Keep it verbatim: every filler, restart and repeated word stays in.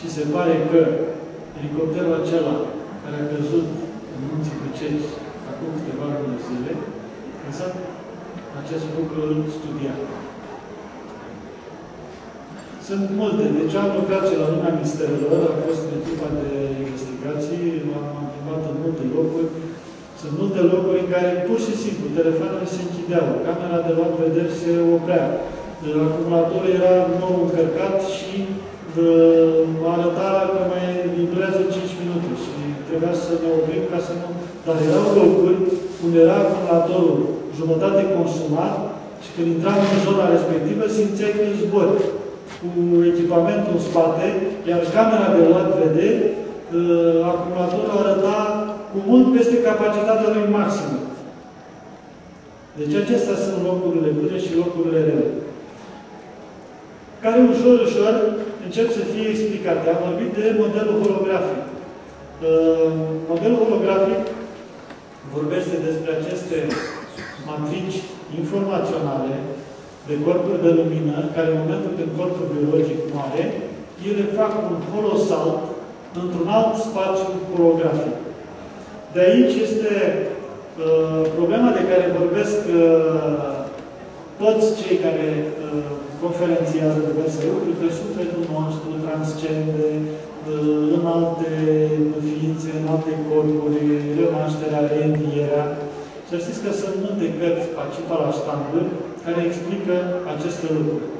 și se pare că elicopterul acela care a căzut în munții Buceci acum câteva luni de zile, exact acest lucru îl studia. Sunt multe. Deci am lucrat și la lumea misterelor, am fost în echipa de investigații, am plimbat în multe locuri. Sunt multe locuri în care pur și simplu telefoanele se închideau, camera de luat vederi se oprea, acumulatorul era nou încărcat și uh, arăta că mai vibrează cinci minute și trebuia să ne oprim ca să nu... Dar erau locuri unde era acumulatorul jumătate consumat și când intram în zona respectivă simțeai că zbori cu echipamentul în spate, iar camera de luat vederi, uh, acumulatorul arăta cu mult peste capacitatea lui maximă. Deci acestea sunt locurile bune și locurile rele, care ușor, ușor încep să fie explicate. Am vorbit de modelul holografic. Uh, modelul holografic vorbește despre aceste matrici informaționale de corpuri de lumină, care în momentul când corpul biologic moare, ele fac un holosalt într-un alt spațiu holografic. De aici este uh, problema de care vorbesc uh, toți cei care uh, conferențiază diverse lucruri, că sufletul nostru transcende uh, în alte ființe, în alte corpuri, renașterea, reînvierea. Să știți că sunt multe cărți, Pacipa la ștanduri, care explică aceste lucruri.